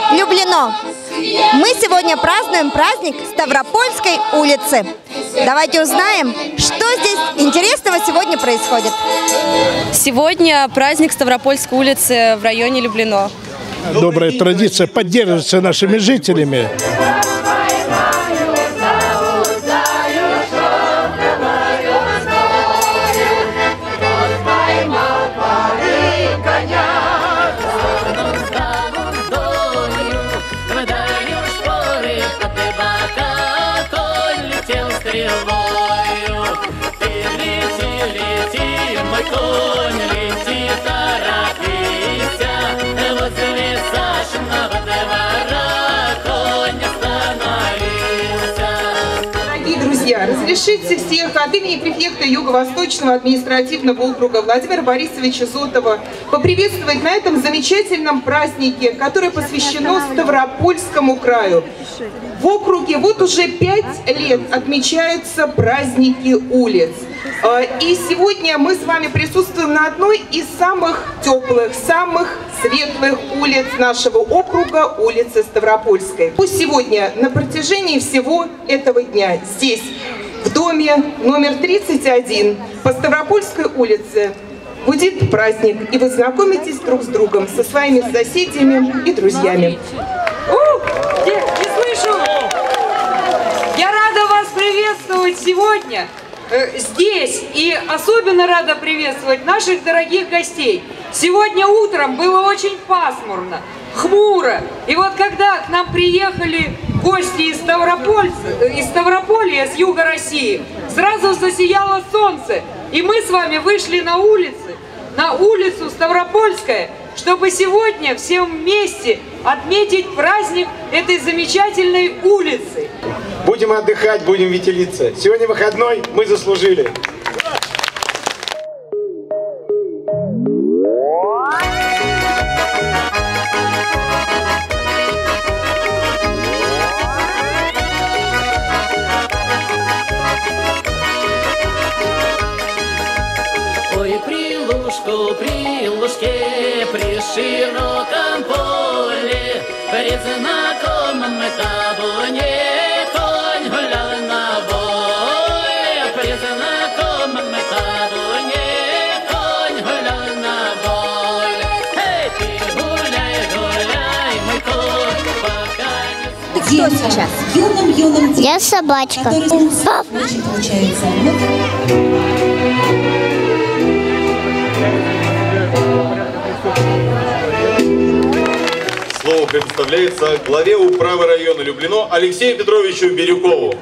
Люблино. Мы сегодня празднуем праздник Ставропольской улицы. Давайте узнаем, что здесь интересного сегодня происходит. Сегодня праздник Ставропольской улицы в районе Люблино. Добрая традиция поддерживается нашими жителями. Разрешите всех от имени префекта Юго-Восточного административного округа Владимира Борисовича Зотова поприветствовать на этом замечательном празднике, которое посвящено Ставропольскому краю. В округе вот уже 5 лет отмечаются праздники улиц. И сегодня мы с вами присутствуем на одной из самых теплых, самых светлых улиц нашего округа, улицы Ставропольской. Пусть сегодня на протяжении всего этого дня здесь, в доме номер 31 по Ставропольской улице, будет праздник, и вы знакомитесь друг с другом, со своими соседями и друзьями. Не слышу! Я рада вас приветствовать сегодня здесь, и особенно рада приветствовать наших дорогих гостей. Сегодня утром было очень пасмурно, хмуро, и вот когда к нам приехали гости из Ставрополя, с юга России, сразу засияло солнце, и мы с вами вышли на улицу Ставропольская, чтобы сегодня всем вместе отметить праздник этой замечательной улицы. Будем отдыхать, будем веселиться. Сегодня выходной, мы заслужили. Ой, при лужке, при широком поле, при знакомом табуне конь гулял на воле, при знакомом табуне конь гулял на воле. Эй, ты гуляй, гуляй, мой конь, пока не... Ты кто сейчас? Юным, Я собачка. Пап! Получается. Слово предоставляется главе управы района Люблино Алексею Петровичу Бирюкову.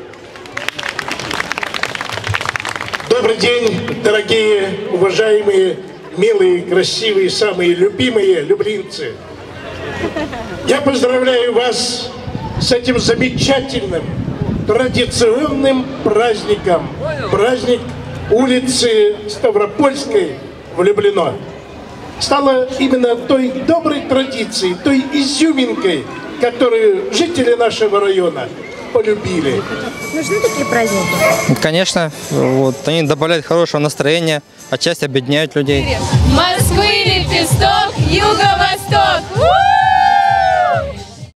Добрый день, дорогие, уважаемые, милые, красивые, самые любимые люблинцы. Я поздравляю вас с этим замечательным традиционным праздником. Праздник улицы Ставропольской в Люблино. Стало именно той доброй традицией, той изюминкой, которую жители нашего района полюбили. Нужны такие праздники? Конечно, вот, они добавляют хорошего настроения, отчасти объединяют людей. Москвы лепесток, юго-восток!